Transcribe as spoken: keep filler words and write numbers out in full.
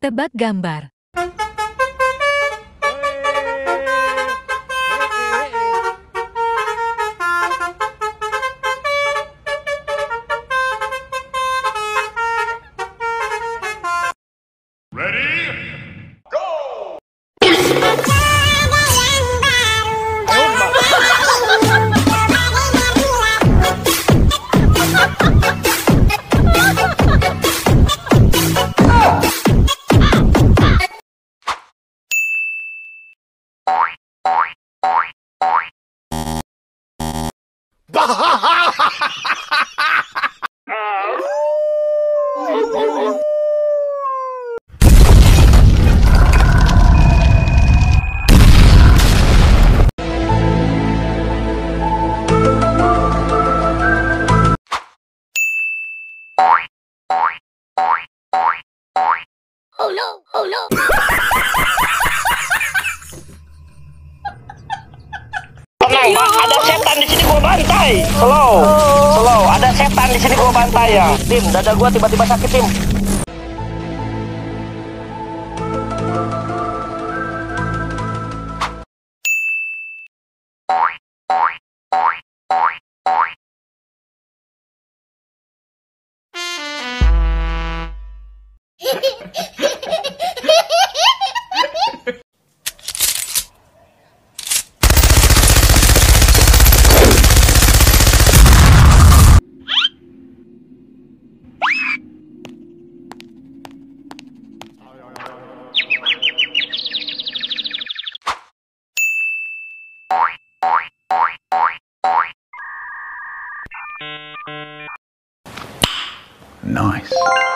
Tebak gambar. Oh no, oh no. Tenang, Pak. Ada setan di sini gua bantai. Slow. Slow. Ada setan di sini gua bantai ya. Tim, dada gua tiba-tiba sakit, Tim. Nice.